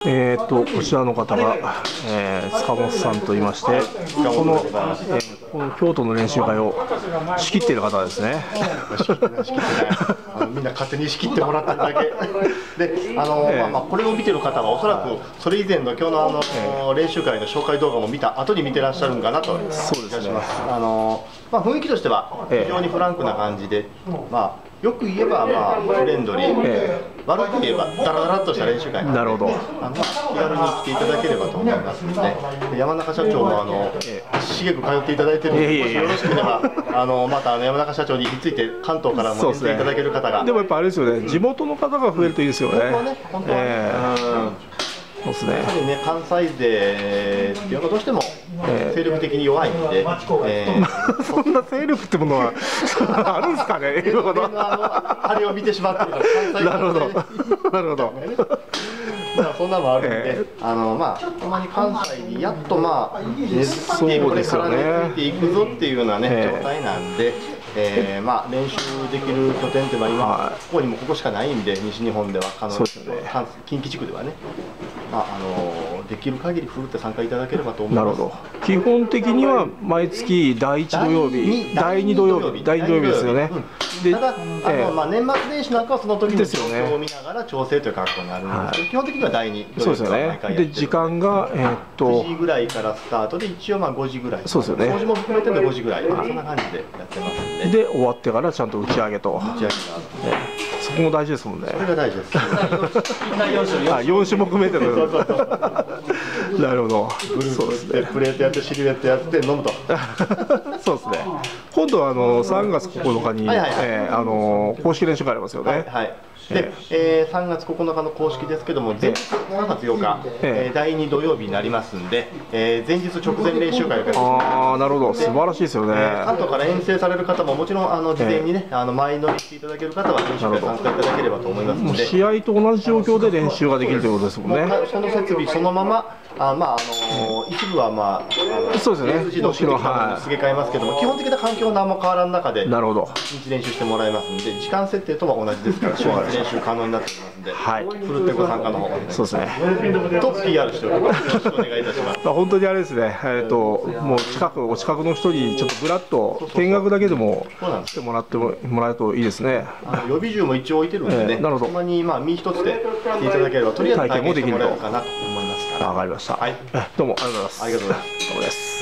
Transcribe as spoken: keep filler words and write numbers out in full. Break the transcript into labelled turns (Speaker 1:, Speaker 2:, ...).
Speaker 1: えー、とこちらの方が、えー、塚本さんといいまして、この、えー、この京都の練習会を仕切っている方ですね。
Speaker 2: 仕切ってない、仕切ってない。あのみんな勝手に仕切ってもらってるだけ。で、あの、えー、まあまあこれを見てる方はおそらくそれ以前の今日のあの、えー、練習会の紹介動画も見た後に見てらっしゃるんかなと気がします。あのまあ雰囲気としては非常にフランクな感じで、まあよく言えばまあフレンドリー、えー、悪く言えばダラダラっとした練習会
Speaker 1: なるほど。
Speaker 2: あの、まあ、気軽に来ていただければと思いますので、で山中社長もあの、えー、しげく通っていただいているので、もしよろしければあのまたあの山中社長にひっついて関東からも来ていただける方が、
Speaker 1: でもやっぱあれですよね、地元の方が増えるといいですよね。本当はね、そうですね。
Speaker 2: やはりね、関西勢っていうのはどうしても勢力的に弱いんで、え
Speaker 1: ー、そんな勢力ってものはあるんですかね。
Speaker 2: 英語のあれを見てしまってるから関西
Speaker 1: なるほど、なるほど。
Speaker 2: そんなのもあるんで、えー、あのまあほんまに関西にやっとまあ根付いてこれから根付いていくぞっていうようなね、えー、状態なんで。えーまあ、練習できる拠点っていうのは今、はい、ここにもここしかないんで、西日本では可能ですね、近畿地区ではね、まああのー、できる限りふるって参加いただければと思います。
Speaker 1: なるほど。基本的には毎月だいいち土曜日、だいに土曜日、だいに土曜日ですよね。
Speaker 2: でただ、あのまあ年末年始なんかはその時の状況を見ながら調整という格好になるんですけど、基本的にはだいに土曜日は毎回やってる。
Speaker 1: で時間がえっと
Speaker 2: くじぐらいからスタートで、一応まあごじぐらい、
Speaker 1: そうですよね。
Speaker 2: 掃除も含めてのごじぐらい、そんな感じでやってますんで。
Speaker 1: で終わってからちゃんと打ち上げと。
Speaker 2: 打ち上げがある。
Speaker 1: そこも大事ですもんね。
Speaker 2: それが大事です。
Speaker 1: あ、よん種目目ってこと。なるほど。
Speaker 2: そうですね。プレートやってシルエットやって飲むと。
Speaker 1: そうですね。今度はあのさんがつここのかにえあの公式練習会ありますよね。
Speaker 2: はい。で、えー、さんがつここのかの公式ですけども、前日さんがつようか、えー、だいに土曜日になりますんで、えー、前日直前練習会をやってます。
Speaker 1: ああ、なるほど、素晴らしいですよね。
Speaker 2: 関東から遠征される方ももちろんあの事前にね、あの前乗りしていただける方は練習会参加いただければと思いますので、
Speaker 1: 試合と同じ状況で練習ができるということですもんね。
Speaker 2: その設備そのまま、あまああの一部はまあ
Speaker 1: そうですね。
Speaker 2: 自動式のすげ替えますけども、基本的な環境は何も変わらん中で、
Speaker 1: なるほど。
Speaker 2: 一日練習してもらいますので、時間設定とは同じですから、週日練習可能になっておりますので、はい、ふるってご参加の方、
Speaker 1: そうですね。
Speaker 2: と ピーアール しております。よろしくお願いいたします。
Speaker 1: 本当にあれですね。えっともう近くお近くの人にちょっとぶらっと見学だけでもしてもらってもらえるといいですね。
Speaker 2: あの予備銃も一応置いてるんでね。なるほど。たまにまあ身一つで来ていただければとりあえず体験もできるかなと思いますから。
Speaker 1: わかりました。はい。どうもありがとうございます。
Speaker 2: ありがとうございます。
Speaker 1: どうもです。